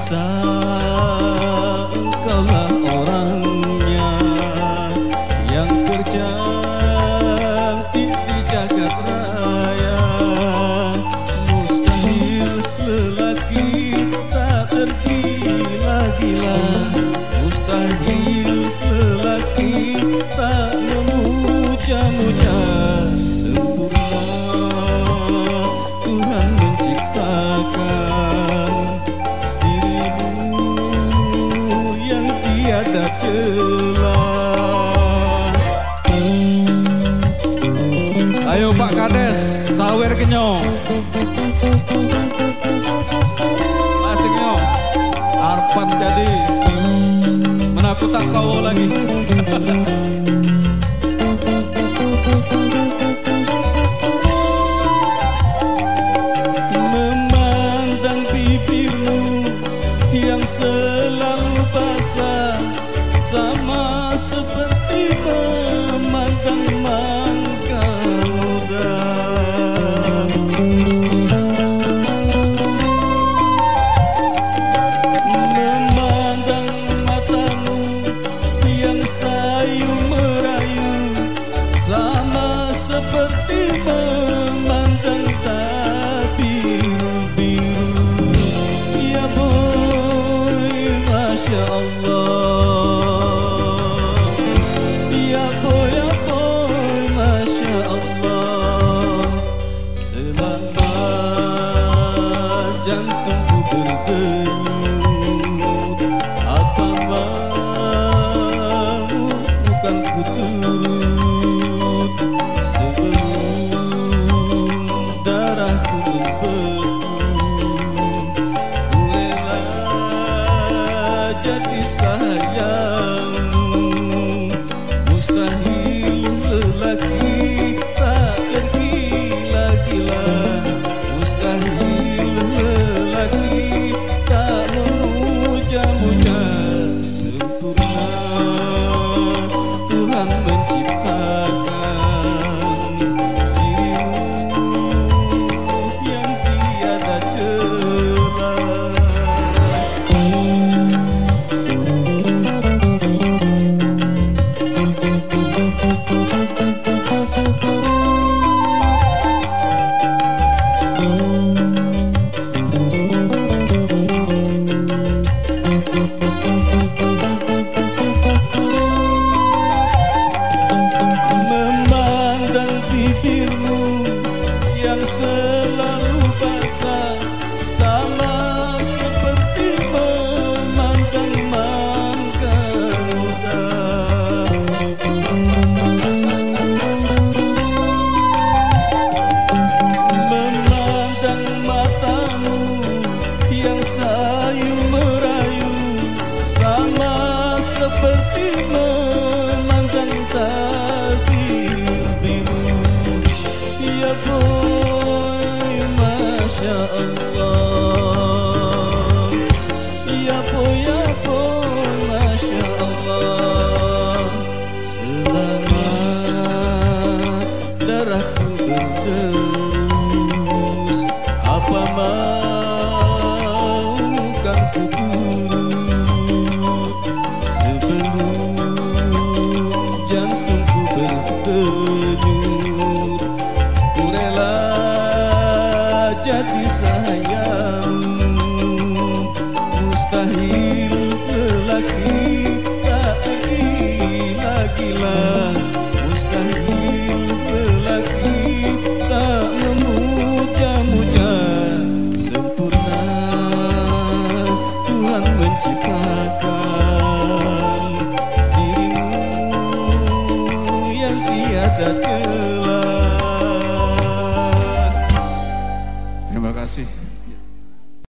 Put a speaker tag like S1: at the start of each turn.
S1: rasa engkaulah orangnya yang tercantik di jagat raya. Mustahil lelaki tak tergila-gila, mustahil lelaki tak memuja-muja. Sempurna Tuhan menciptakan dirimu yang tiada celah. Ayo Pak Kades, sawer kenyong. Asiknya Arpan jadi menakutan kau lagi. Memandang bibirmu yang selalu basah, sama seperti memandang mangga muda. Memandang matamu yang sayu merayu, sama seperti memandang tabir biru. Ya boy, Masya Allah. Ya boy, Masya Allah. Selama jantungku berdenyut, apa mau bukan ku turut. Sebelum darahku berpeluh, ku rela jadi sayangmu. Mustahil lelaki tak tergila-gila, mustahil lelaki tak memuja-muja. Sempurna Tuhan menciptakan dirimu yang tiada celah. Memandang bibirmu yang selalu basah, sama seperti memandang mangga muda. Memandang matamu yang sayu merayu, sama seperti memandang tabir biru. Ya boy, Masya Allah. Ya boy, Masya Allah. Selama darahku berterus, apa mau kan ku turut. Sebelum jantungku berdenyut, ku rela jadi sayang.